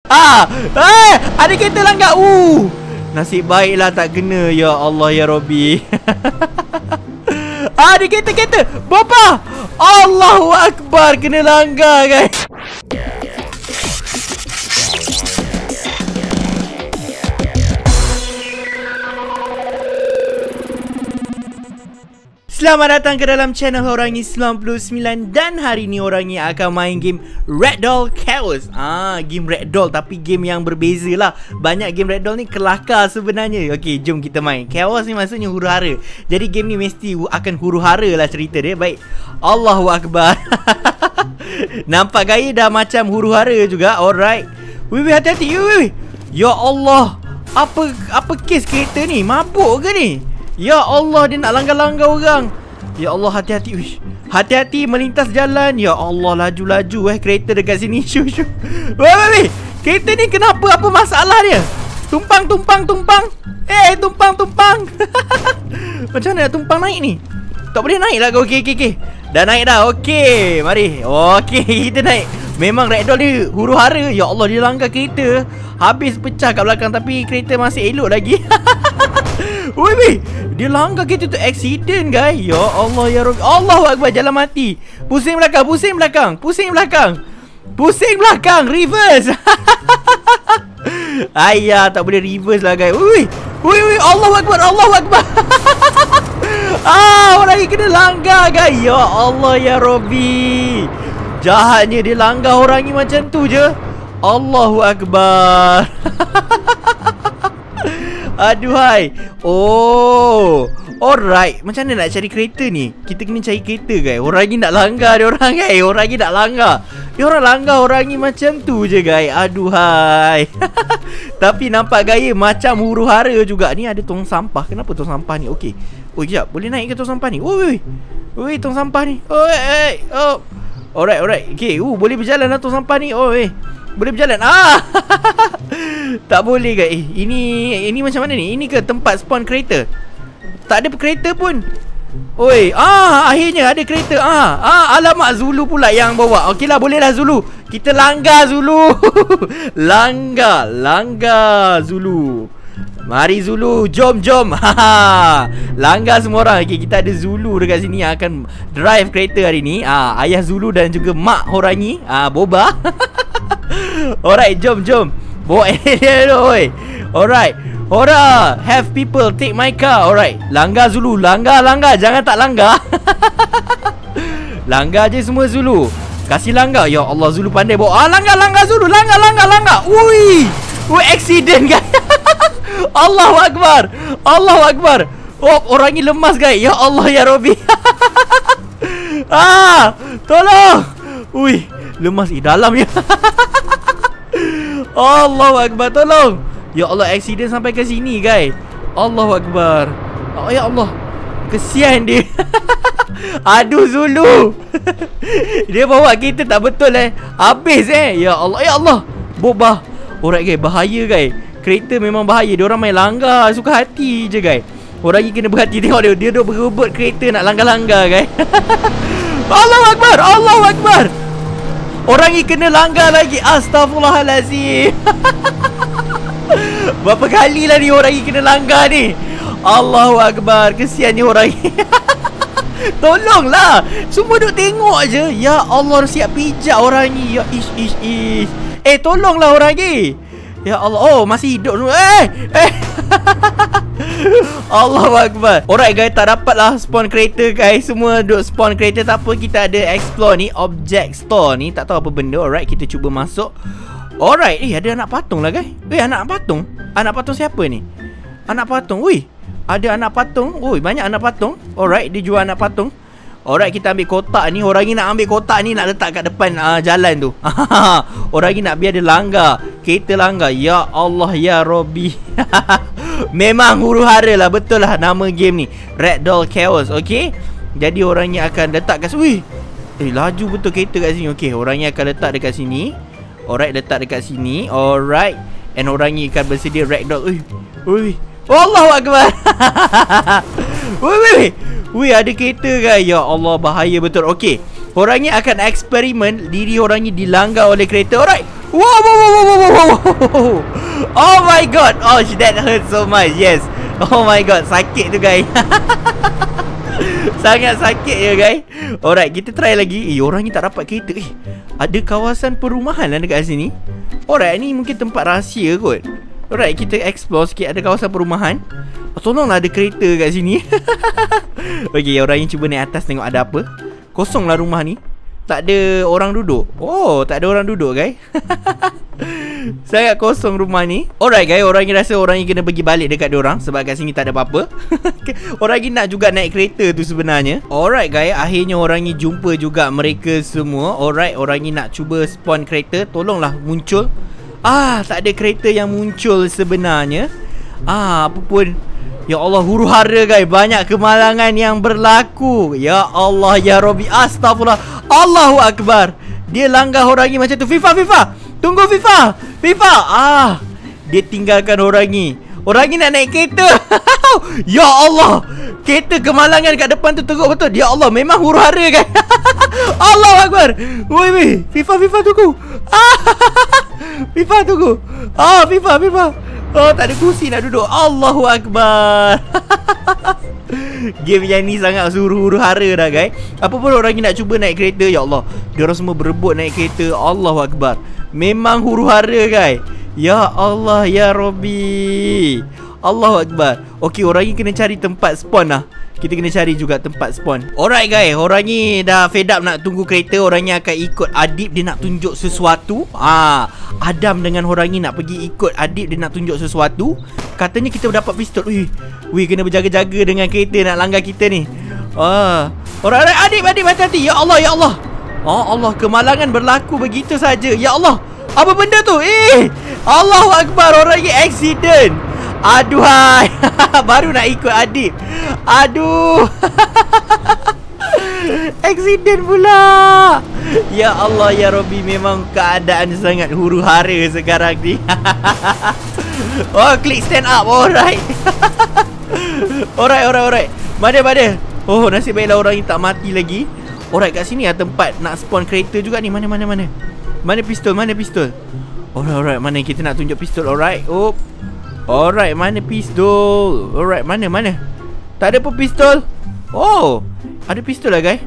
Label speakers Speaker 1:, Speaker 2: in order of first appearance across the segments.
Speaker 1: Ada kereta langgar. Nasib baiklah tak kena. Ya Allah ya Rabbi. Ada kereta. Bapa. Allahu Akbar. Kena langgar guys. Selamat datang ke dalam channel Horangi 99. Dan hari ni Horangi akan main game Ragdoll Chaos. Game Ragdoll tapi game yang berbeza lah. Banyak game Ragdoll ni kelakar sebenarnya. Okey, jom kita main. Chaos ni maksudnya huru-hara. Jadi game ni mesti akan huru-hara lah cerita dia. Baik, Allahu Akbar. Nampak gaya dah macam huru-hara juga. Alright. Wih, hati-hati. Wih. Ya Allah. Apa kes kereta ni? Mabuk ke ni? Ya Allah, dia nak langgar-langgar orang. Ya Allah, hati-hati. Hati-hati melintas jalan. Ya Allah, laju-laju kereta dekat sini. Weh. Kereta ni kenapa? Apa masalah dia? Tumpang. Tumpang. Macam mana nak tumpang naik ni? Tak boleh naik lah. Okey. Dah naik dah. Okey, mari. Okey, kita naik. Memang Ragdoll ni huru-hara. Ya Allah, dia langgar kereta. Habis pecah kat belakang. Tapi kereta masih elok lagi. Wih, dia langgar kereta tu accident guys. Ya Allah ya Rabbi. Allahu Akbar, jalan mati. Pusing belakang. Reverse. Ayah, tak boleh reverse lah guys. Wih, Allahu Akbar. Orang ni kena langgar guys. Ya Allah ya Rabbi. Jahatnya dia langgar orang ni macam tu je. Allahu Akbar. Aduhai. Alright. Macam mana nak cari kereta ni? Kita kena cari kereta guys. Orang ni nak langgar dia orang guys. Dia orang langgar orang ni macam tu je guys. Aduhai. Tapi nampak gaya macam huru-hara juga. Ni ada tong sampah. Kenapa tong sampah ni? Okey. Kejap. Boleh naik ke tong sampah ni? Oi, tong sampah ni. Alright. Okay. Boleh berjalan lah tong sampah ni. Boleh berjalan. Tak boleh guys. Ini macam mana ni? Ini ke tempat spawn kereta? Tak ada kereta pun. Akhirnya ada kereta. Alamak, Zulu pula yang bawa. Okeylah, boleh lah Zulu. Kita langgar Zulu. Langgar Zulu. Mari Zulu, jom. Langgar semua orang. Okay, kita ada Zulu dekat sini yang akan drive kereta hari ni. Ayah Zulu dan juga mak Horangi, Boba. Alright, jom. Bawa dia dulu. Alright. Hora, have people take my car. Alright, langgar Zulu. Langgar. Jangan tak langgar. Langgar je semua Zulu. Kasih langgar. Ya Allah, Zulu pandai bawa. Langgar Zulu. Langgar. Ui, accident guys. Allahu Akbar. Orang ni lemas guys. Ya Allah ya Rabbi. Tolong. Ui, lemas dalam ya. Allahu Akbar, tolong. Ya Allah, accident sampai ke sini guys. Allahu Akbar. Ya Allah, kesian dia. Aduh Zulu. Dia bawa kita tak betul habis Ya Allah. Boba. Alright guys, bahaya guys. Kereta memang bahaya. Dia orang main langgar suka hati je guys. Orang ni kena berhati. Tengok dia duk berebut kereta nak langgar-langgar guys. Allahu Akbar. Orang ni kena langgar lagi. Astaghfirullahalazim. Berapa kali lah ni orang ni kena langgar ni. Allahu Akbar. Kesian ni orang ni. Tolonglah. Semua duk tengok je. Ya Allah, siap pijak orang ni. Ya ish. Tolonglah orang ni. Ya Allah. Masih hidup semua. Allahu Akbar. Alright guys, tak dapat lah spawn kereta guys. Semua duk spawn kereta. Tak apa, kita ada explore ni, object store ni. Tak tahu apa benda. Alright, kita cuba masuk. Alright. Ada anak patung lah guys. Anak patung. Anak patung siapa ni? Anak patung. Ada anak patung. Banyak anak patung. Alright, dia jual anak patung. Alright, kita ambil kotak ni. Orang ni nak ambil kotak ni, nak letak kat depan jalan tu. Orang ni nak biar dia langgar. Kereta langgar. Ya Allah ya Rabbi. Memang huru-hara lah. Betul lah nama game ni, Ragdoll Chaos. Okay, jadi orang ni akan letak kat sini. Laju betul kereta kat sini. Okay, orang ni akan letak dekat sini. Alright, letak dekat sini. Alright, and orang ni akan bersedia Ragdoll. Allahu Akbar. Wih, ada kereta guys. Ya Allah, bahaya betul. Okey, orang ni akan eksperimen diri orang ni dilanggar oleh kereta. Alright. Wow. Oh my god. Oh, that hurt so much. Yes. Oh my god, sakit tu guys. Sangat sakit ya guys. Alright, kita try lagi. Orang ni tak dapat kereta. Ada kawasan perumahan lah dekat sini. Alright, ni mungkin tempat rahsia kot. Alright, kita explore sikit. Ada kawasan perumahan. Tolonglah ada kereta kat sini. Okay, orang ni cuba naik atas tengok ada apa. Kosong lah rumah ni. Tak ada orang duduk. Oh, tak ada orang duduk guys. Sangat kosong rumah ni. Alright guys, orang ni rasa orang ni kena pergi balik dekat diorang sebab kat sini tak ada apa-apa. Orang ni nak juga naik kereta tu sebenarnya. Alright guys, akhirnya orang ni jumpa juga mereka semua. Alright, orang ni nak cuba spawn kereta. Tolonglah muncul. Tak ada kereta yang muncul sebenarnya. Apa pun. Ya Allah, huru hara guys, banyak kemalangan yang berlaku. Ya Allah, ya Rabbi, astagfirullah. Allahu Akbar. Dia langgar orang ni macam tu. FIFA, tunggu FIFA. Dia tinggalkan orang ni. Orang ni nak naik kereta. Ya Allah, kereta kemalangan kat depan tu teruk betul. Ya Allah, memang huru hara guys. Allahu Akbar. Woi, FIFA tunggu. FIFA tunggu. FIFA. Oh, tak ada kursi nak duduk. Allahu Akbar. Game yang ni sangat huru hara dah guys. Apa pun orang ni nak cuba naik kereta. Ya Allah, diorang semua berebut naik kereta. Allahu Akbar. Memang huru hara guys. Ya Allah, ya Rabbi. Allahu Akbar. Okey, orang ni kena cari tempat spawn lah. Kita kena cari juga tempat spawn. Alright guys, orang ni dah fed up nak tunggu kereta. Orang ni akan ikut Adib, dia nak tunjuk sesuatu. Adam dengan orang ni nak pergi ikut Adib, dia nak tunjuk sesuatu. Katanya kita dapat pistol. Wih, kena berjaga-jaga dengan kereta nak langgar kita ni. Alright, Adib hati-hati. Ya Allah, ya Allah. Allah, kemalangan berlaku begitu saja. Ya Allah, apa benda tu? Allahu Akbar, orang ni accident. Aduhai. Baru nak ikut Adib. Aduh. Accident pula. Ya Allah, ya Rabbi, memang keadaan sangat huru hara sekarang ni. Klik stand up. Alright. Alright. Mana? Oh, nasib baiklah orang ni tak mati lagi. Alright, kat sini ada tempat nak spawn kereta juga ni. Mana? Mana pistol? Alright, mana kita nak tunjuk pistol. Alright. Alright, mana pistol? Alright, mana? Tak ada pun pistol. Oh, ada pistol lah guys.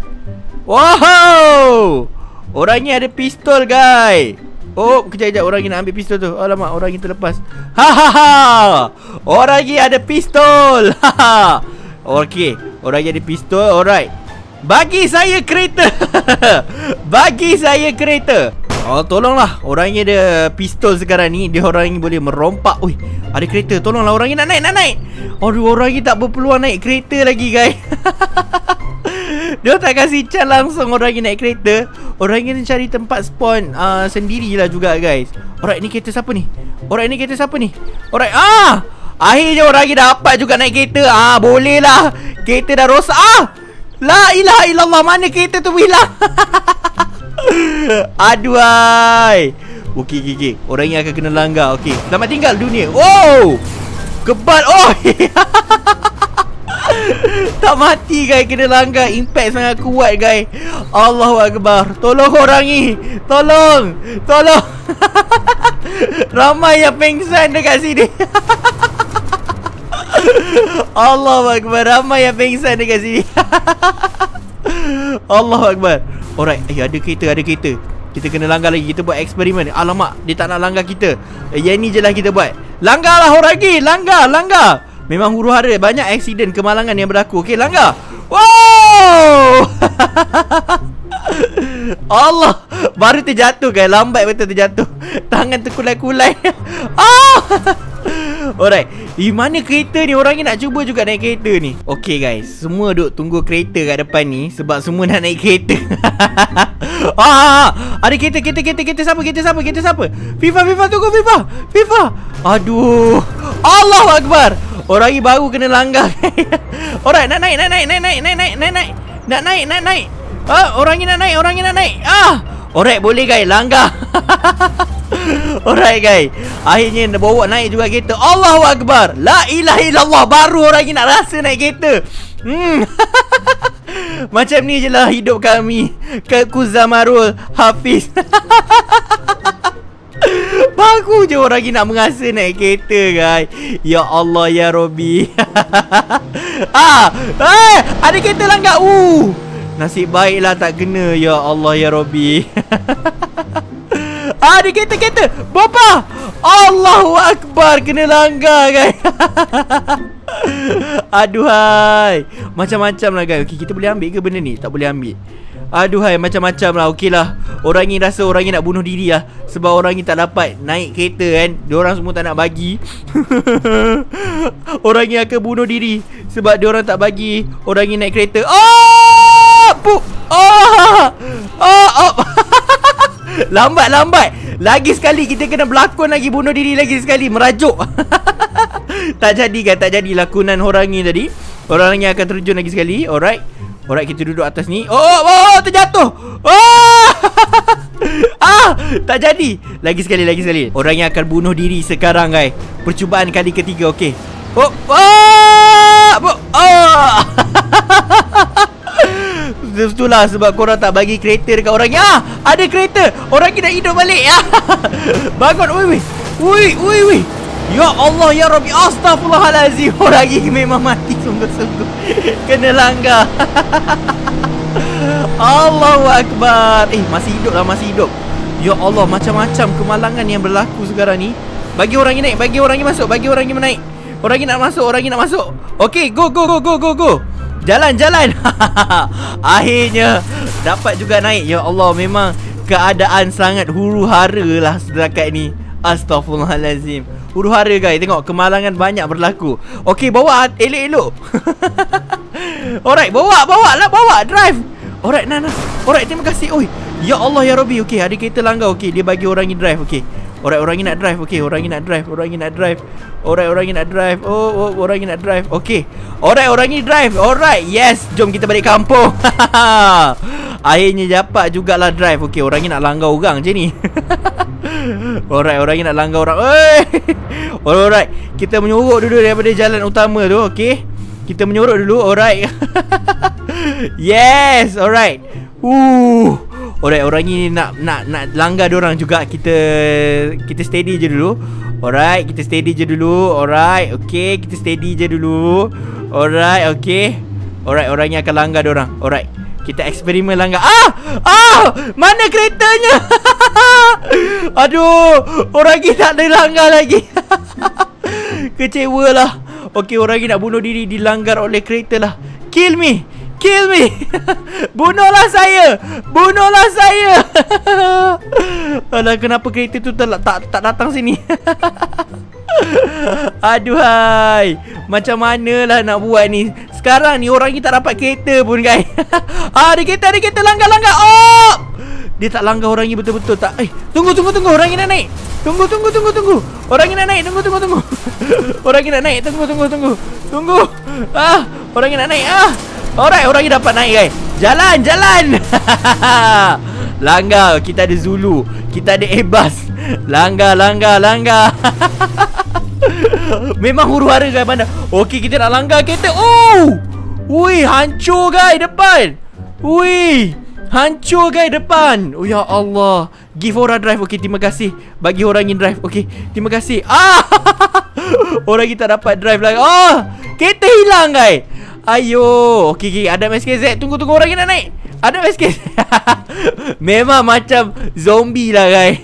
Speaker 1: Wow, orang ni ada pistol guys. Kejap, orang ni nak ambil pistol tu. Alamak, orang ni terlepas. Orang ni ada pistol. Okay, orang ni ada pistol. Alright, bagi saya kereta. Bagi saya kereta. Tolonglah, orang ni ada pistol sekarang ni. Dia orang ni boleh merompak. Ada kereta, tolonglah, orang ni nak naik. Aduh, orang ni tak berpeluang naik kereta lagi guys. Dia tak kasih chance langsung orang ni naik kereta. Orang ni cari tempat spawn sendirilah juga guys. Alright, ni kereta siapa ni? Alright, akhirnya orang ni dapat juga naik kereta. Boleh lah, kereta dah rosak. La ilaha illallah, mana kereta tu hilang. Aduhai. Okey. Orang yang akan kena langgar. Okey, selamat tinggal dunia. Kebal. Tak mati guys, kena langgar. Impact sangat kuat guys. Allahu Akbar. Tolong orang ni. Tolong. Ramai yang pengsan dekat sini. Allahu Akbar, ramai yang pengsan dekat sini. Allahu Akbar. Alright, ada kereta. Kita kena langgar lagi. Kita buat eksperimen. Alamak, dia tak nak langgar kita. Yang ni je lah kita buat. Langgarlah orang lagi. Langgar. Memang huru hara, banyak aksiden kemalangan yang berlaku. Okey, langgar. Wow. Allah, baru terjatuh guys. Lambat betul terjatuh. Tangan terkulai-kulai. Alright, mana kereta ni? Orang ni nak cuba juga naik kereta ni. Okay guys, semua duk tunggu kereta kat depan ni sebab semua nak naik kereta. Ada kereta siapa? FIFA tunggu FIFA. Aduh, Allahu Akbar. Orang ni baru kena langgar. Alright, nak naik. Nak naik. Orang ni nak naik. Alright, boleh guys, langgar. Alright guys, akhirnya bawa naik juga kereta. Allahu Akbar, la ilaha illallah. Baru orang ni nak rasa naik kereta. Macam ni je lah hidup kami, Kak Kuzamarul Hafiz. Baru je orang ni nak mengasa naik kereta, guys. Ya Allah, ya Robby. Ada kereta langgar. Nasib baiklah tak kena. Ya Allah, ya Robby. Ada kereta. Bapa. Allahu Akbar. Kena langgar, guys. Aduhai. Macam-macam lah, guys. Okay, kita boleh ambil ke benda ni? Tak boleh ambil. Aduhai, macam-macam lah. Okey lah. Orang ni rasa orang ni nak bunuh diri lah. Sebab orang ni tak dapat naik kereta kan. Diorang semua tak nak bagi. Orang ni akan bunuh diri sebab diorang tak bagi orang ni naik kereta. Lambat. Lagi sekali kita kena berlakon lagi. Bunuh diri lagi sekali. Merajuk. Tak jadi kan. Tak jadi lakonan orang ni tadi. Orang ni akan terjun lagi sekali. Alright, kita duduk atas ni. Terjatuh. Tak jadi. Lagi sekali. Orang yang akan bunuh diri sekarang, guys. Percubaan kali ketiga. Okey. Itulah sebab korang tak bagi kereta dekat orang ni. Ada kereta. Orang ni nak hidup balik. Bangun. Ui. Ya Allah, ya Rabbi. Astaghfirullahalazim. Orang ni memang mati sungguh-sungguh. Kena langgar. Allahu Akbar. Masih hidup. Ya Allah, macam-macam kemalangan yang berlaku sekarang ni. Bagi orang ni naik. Bagi orang ni masuk. Bagi orang ni menaik. Orang ni nak masuk. Okey, go. Jalan. Akhirnya dapat juga naik. Ya Allah, memang keadaan sangat huru-hara lah setakat ni. Astaghfirullahalazim. Huru-hara, guys. Tengok, kemalangan banyak berlaku. Okey, bawa elok-elok. Alright, bawa drive. Alright, nah. Alright, terima kasih. Oi, ya Allah, ya Rabbi. Okey, ada kereta langgar. Okey, dia bagi orang ni drive. Okey. Alright, orang ni nak drive. Okey, orang ni nak drive. Alright, orang ni nak drive. Orang ni nak drive. Okey. Alright, orang ni drive. Alright, yes. Jom kita balik kampung. Akhirnya dapat jugalah drive. Okey, orang ni nak langgar orang je ni. Alright, orang ni nak langgar orang. Alright, kita menyorok dulu daripada jalan utama tu. Okey, kita menyorok dulu. Alright. Yes, alright. Alright, orang ni nak langgar diorang juga. Kita steady je dulu. Alright, kita steady je dulu. Alright, okay, kita steady je dulu. Alright, okay. Alright, orang ni akan langgar diorang. Alright, kita eksperimen langgar. Mana keretanya? Aduh, orang ni tak ada langgar lagi. Kecewa lah. Okay, orang ni nak bunuh diri, dilanggar oleh kereta lah. Kill me. Bunuhlah saya. Alah, kenapa kereta tu tak datang sini? Aduhai, macam manalah nak buat ni. Sekarang ni orang ni tak dapat kereta pun, guys. Ada kereta langgar. Dia tak langgar orang ni betul-betul tak. Tunggu. Orang ni nak naik. Tunggu. Orang ni nak naik. Tunggu. Orang ni nak naik. Tunggu. Orang ni nak naik. Alright, orang ni dapat naik, guys. Jalan. Langgar. Kita ada Zulu. Kita ada Ebas. Langgar. Memang huru-hara, guys, bandar. Okey, kita nak langgar kereta. Ui, hancur, guys, depan. Hancur, guys, depan. Oh, ya Allah. Give orang drive. Okey, terima kasih. Bagi orang ni drive. Okey, terima kasih. Orang kita dapat drive lagi. Kereta hilang, guys. Ayo. Okey, ada MSKZ. Tunggu, orang ni nak naik. Ada MSKZ. Memang macam zombie lah, guys.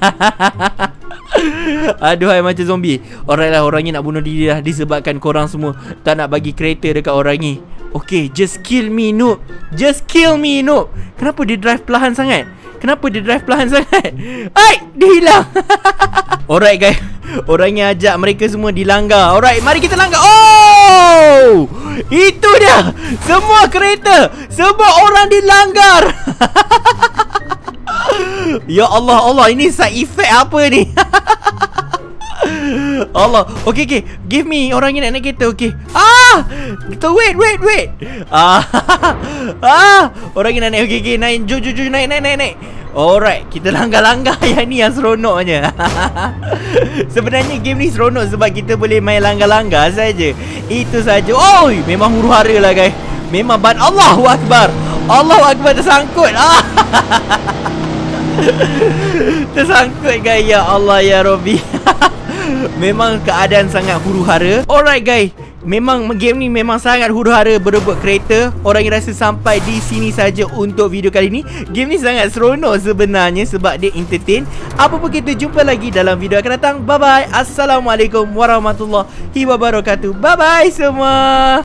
Speaker 1: Aduhai, macam zombie. Alright lah, orang ni nak bunuh diri lah disebabkan korang semua tak nak bagi kereta dekat orang ni. Okay, just kill me, noob. Kenapa dia drive perlahan sangat? Dia hilang. Alright, guys. Orang ni ajak mereka semua dilanggar. Alright, mari kita langgar. Itu dia. Semua kereta, semua orang dilanggar. Ya Allah, ini side effect apa ni? Allah. Okay. Give me. Orang ni nak naik kereta. Okay. Wait. Orang ni nak naik. Okay. Naik. Jom. Naik. Alright. Kita langgar-langgar. Yang ni yang seronoknya. Sebenarnya game ni seronok sebab kita boleh main langgar-langgar saja. Itu saja. Memang huru-hara lah, guys. Memang Allahu Akbar. Tersangkut. Tersangkut guys. Ya Allah ya Rabbi. Memang keadaan sangat huru-hara. Alright guys, memang game ni memang sangat huru-hara berebut kereta. Orang yang rasa sampai di sini saja untuk video kali ni. Game ni sangat seronok sebenarnya sebab dia entertain. Apa pun kita jumpa lagi dalam video akan datang. Bye bye. Assalamualaikum warahmatullahi wabarakatuh. Bye bye semua.